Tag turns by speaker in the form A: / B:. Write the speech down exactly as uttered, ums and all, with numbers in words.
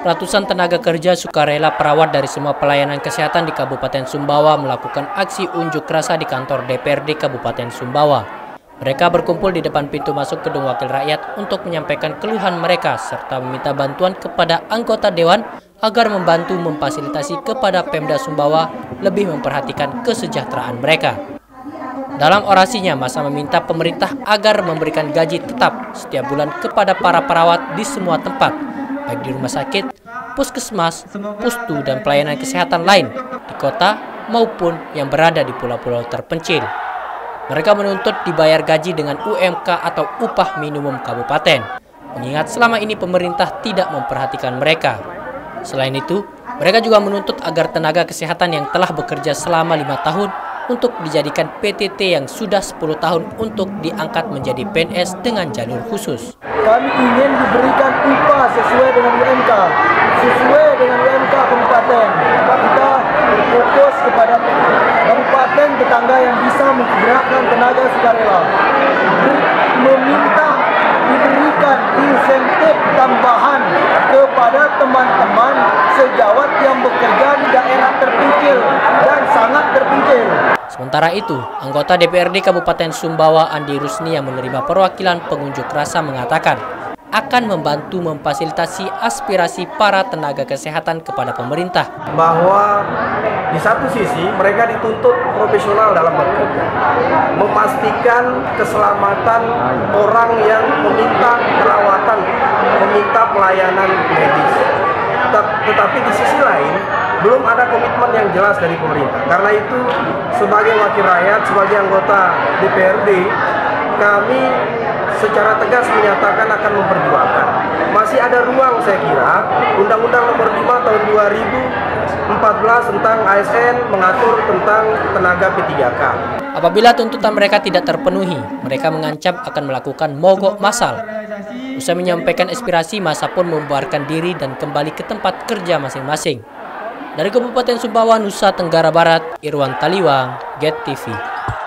A: Ratusan tenaga kerja sukarela perawat dari semua pelayanan kesehatan di Kabupaten Sumbawa melakukan aksi unjuk rasa di kantor D P R D Kabupaten Sumbawa. Mereka berkumpul di depan pintu masuk Gedung Wakil Rakyat untuk menyampaikan keluhan mereka serta meminta bantuan kepada anggota Dewan agar membantu memfasilitasi kepada Pemda Sumbawa lebih memperhatikan kesejahteraan mereka. Dalam orasinya, masa meminta pemerintah agar memberikan gaji tetap setiap bulan kepada para perawat di semua tempat, baik di rumah sakit, puskesmas, pustu, dan pelayanan kesehatan lain di kota maupun yang berada di pulau-pulau terpencil. Mereka menuntut dibayar gaji dengan U M K atau upah minimum kabupaten, mengingat selama ini pemerintah tidak memperhatikan mereka. Selain itu, mereka juga menuntut agar tenaga kesehatan yang telah bekerja selama lima tahun untuk dijadikan P T T yang sudah sepuluh tahun untuk diangkat menjadi P N S dengan jalur khusus.
B: Kami ingin diberikan upah sesuai dengan U M K, sesuai dengan U M K kabupaten. Kita fokus kepada kabupaten tetangga yang bisa menggerakkan tenaga sukarela. Meminta diberikan insentif tambahan kepada teman-teman sejawat yang bekerja di daerah terpencil dan sangat terpencil.
A: Sementara itu, anggota D P R D Kabupaten Sumbawa Andi Rusni yang menerima perwakilan pengunjuk rasa mengatakan akan membantu memfasilitasi aspirasi para tenaga kesehatan kepada pemerintah.
B: Bahwa di satu sisi mereka dituntut profesional dalam bekerja, memastikan keselamatan orang yang meminta perawatan, meminta pelayanan medis. Tetapi di sisi lain, belum ada komitmen yang jelas dari pemerintah. Karena itu, sebagai wakil rakyat, sebagai anggota D P R D, kami secara tegas menyatakan akan memperjuangkan. Masih ada ruang, saya kira, Undang-Undang Nomor lima Tahun dua ribu empat belas tentang A S N mengatur tentang tenaga P tiga K.
A: Apabila tuntutan mereka tidak terpenuhi, mereka mengancam akan melakukan mogok massal. Usai menyampaikan aspirasi, massa pun membubarkan diri dan kembali ke tempat kerja masing-masing. Dari Kabupaten Sumbawa, Nusa Tenggara Barat, Irwan Taliwang, Get T V.